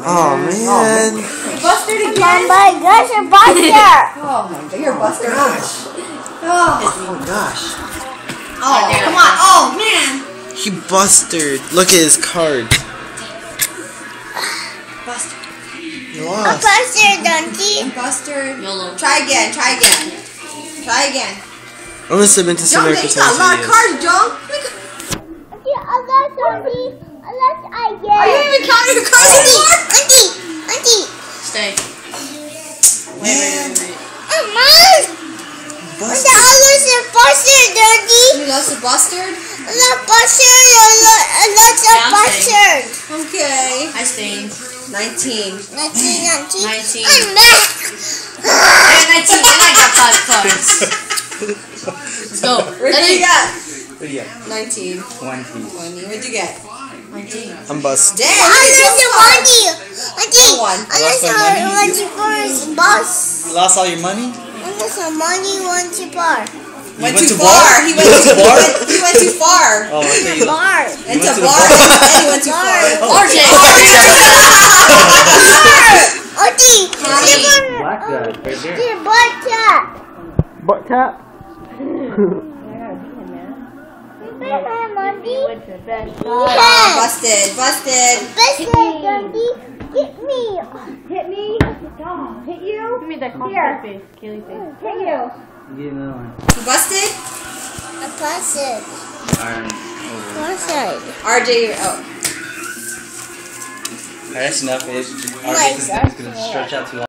Oh man. Busted again? Oh my gosh, a buster! Oh my god, you're a buster. Gosh. Oh Gosh. come on. Oh man. He busted. Look at his card. Buster. You A lost. buster, donkey. Buster. YOLO. Try again. Try again. Try again. I'm gonna submit to some Junk, you got a lot of cards, Junk. I got donkey. Unless I get. Are you even counting your cards anymore? Auntie. Stay. Man. Mom! The others are buster, donkey. You lost a bustard? The buster, lots of Yeah, I'm bustard. Okay. I stained. 19. 19. 19. I'm back. And 19. And I got 5 cards. Let's go. What did you get? What do you got? 19. 20. 20. What'd you get? 19. I'm busted. Damn, Unless you you want you. Auntie. one. Unless lost my I money. want you first, boss. You lost all your money? Unless the money wants you bar. Went went too to far. bar? He went You went too to bar? He went too far. Oh, I thought you Bar. Went went to to the bar. bar? And he went too far. RJ. Auntie. Black guy, right there. Your butt tap. Butt tap? Yeah. Busted. Busted. Busted, Dundee. Get me. Hit me. Hit you. Give me that confident face. Killy face. Hit you. Get another one. You busted? A busted. Iron over. Busted. RJ. Oh. Alright, that's enough. It's just, my it's gosh. gonna stretch out too long.